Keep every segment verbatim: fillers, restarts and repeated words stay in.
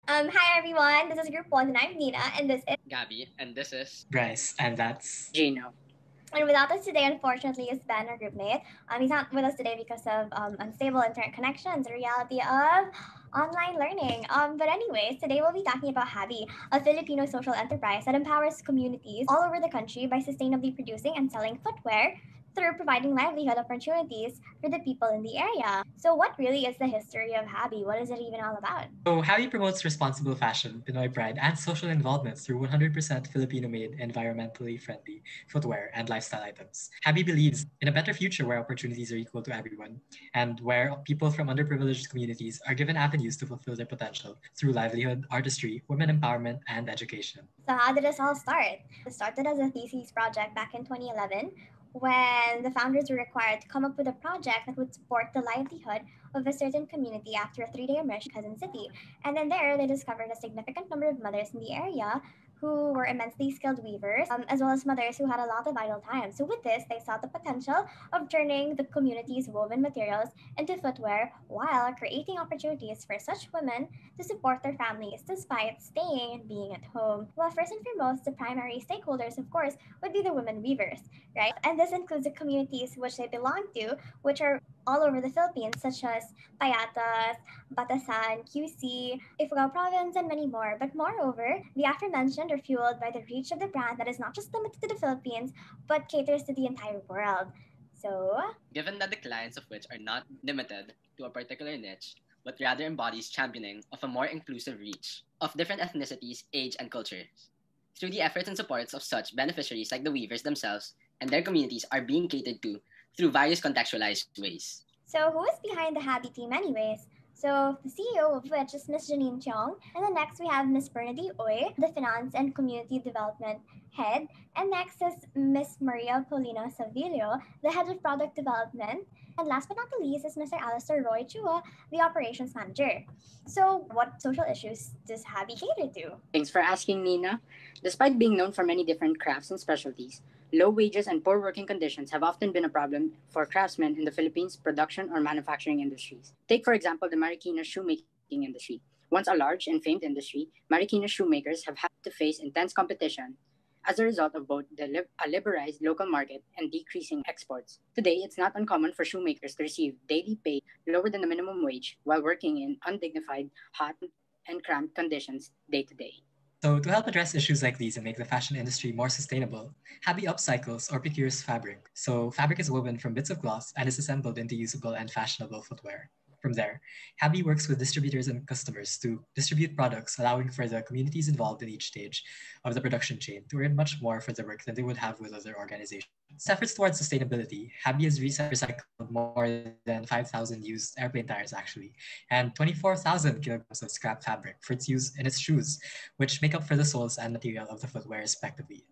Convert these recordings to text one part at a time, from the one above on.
Um, hi everyone, this is Group one and I'm Nina, and this is Gabby, and this is Bryce, and that's Gino. And without us today, unfortunately, is Ben, our group mate. Um, he's not with us today because of um, unstable internet connections, the reality of online learning. Um, but anyways, today we'll be talking about Habi, a Filipino social enterprise that empowers communities all over the country by sustainably producing and selling footwear through providing livelihood opportunities for the people in the area. So what really is the history of Habi? What is it even all about? So Habi promotes responsible fashion, Pinoy pride, and social involvement through one hundred percent Filipino-made, environmentally friendly footwear and lifestyle items. Habi believes in a better future where opportunities are equal to everyone, and where people from underprivileged communities are given avenues to fulfill their potential through livelihood, artistry, women empowerment, and education. So how did this all start? It started as a thesis project back in twenty eleven when the founders were required to come up with a project that would support the livelihood of a certain community after a three-day immersion in Quezon City. And then there, they discovered a significant number of mothers in the area who were immensely skilled weavers, um, as well as mothers who had a lot of idle time. So with this, they saw the potential of turning the community's woven materials into footwear while creating opportunities for such women to support their families despite staying and being at home. Well, first and foremost, the primary stakeholders, of course, would be the women weavers, right? And this includes the communities which they belong to, which are all over the Philippines, such as Payatas, Batasan, Q C, Ifugao Province, and many more. But moreover, the aforementioned are fueled by the reach of the brand that is not just limited to the Philippines, but caters to the entire world. So, given that the clients of which are not limited to a particular niche, but rather embodies championing of a more inclusive reach of different ethnicities, age, and cultures. Through the efforts and supports of such beneficiaries like the weavers themselves and their communities are being catered to through various contextualized ways. So who is behind the Habi team anyways? So the C E O of which is Miss Janine Cheong, and then next we have Miss Bernadette Oy, the Finance and Community Development Head, and next is Miss Maria Paulina Savillo, the Head of Product Development, and last but not the least is Mister Alistair Roy Chua, the Operations Manager. So what social issues does Habi cater to? Thanks for asking, Nina. Despite being known for many different crafts and specialties, low wages and poor working conditions have often been a problem for craftsmen in the Philippines' production or manufacturing industries. Take, for example, the Marikina shoemaking industry. Once a large and famed industry, Marikina shoemakers have had to face intense competition as a result of both the li- a liberalized local market and decreasing exports. Today, it's not uncommon for shoemakers to receive daily pay lower than the minimum wage while working in undignified, hot, and cramped conditions day to day. So to help address issues like these and make the fashion industry more sustainable, Habi upcycles or procures fabric. So fabric is woven from bits of cloth and is assembled into usable and fashionable footwear. From there, Habi works with distributors and customers to distribute products, allowing for the communities involved in each stage of the production chain to earn much more for the work than they would have with other organizations. Its efforts towards sustainability, Habi has recycled more than five thousand used airplane tires actually, and twenty-four thousand kilograms of scrap fabric for its use in its shoes, which make up for the soles and material of the footwear respectively.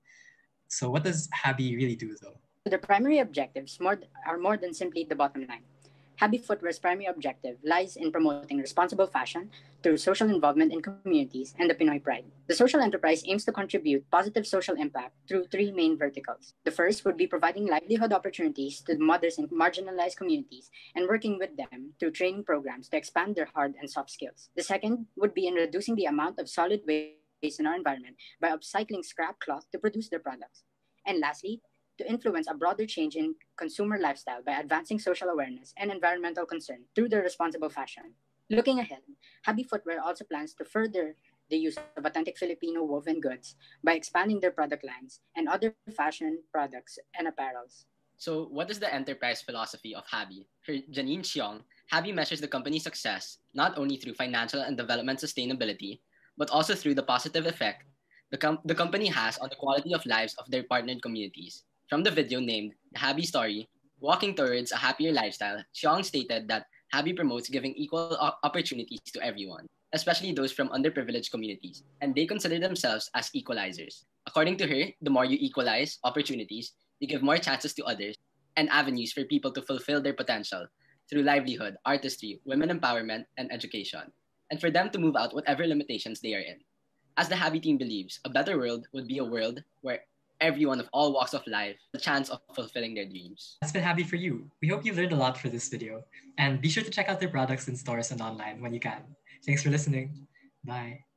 So what does Habi really do though? The primary objectives more, are more than simply the bottom line. Habi Footwear's primary objective lies in promoting responsible fashion through social involvement in communities and the Pinoy pride. The social enterprise aims to contribute positive social impact through three main verticals. The first would be providing livelihood opportunities to mothers in marginalized communities and working with them through training programs to expand their hard and soft skills. The second would be in reducing the amount of solid waste in our environment by upcycling scrap cloth to produce their products. And lastly, to influence a broader change in consumer lifestyle by advancing social awareness and environmental concern through their responsible fashion. Looking ahead, Habi Footwear also plans to further the use of authentic Filipino woven goods by expanding their product lines and other fashion products and apparels. So, what is the enterprise philosophy of Habi? For Janine Cheong, Habi measures the company's success not only through financial and development sustainability, but also through the positive effect the, com- the company has on the quality of lives of their partnered communities. From the video named The Habi Story, Walking Towards a Happier Lifestyle, Cheong stated that Habi promotes giving equal opportunities to everyone, especially those from underprivileged communities, and they consider themselves as equalizers. According to her, the more you equalize opportunities, you give more chances to others and avenues for people to fulfill their potential through livelihood, artistry, women empowerment, and education, and for them to move out whatever limitations they are in. As the Habi team believes, a better world would be a world where everyone of all walks of life the chance of fulfilling their dreams. That's been Habi for you. We hope you learned a lot for this video. And be sure to check out their products in stores and online when you can. Thanks for listening. Bye.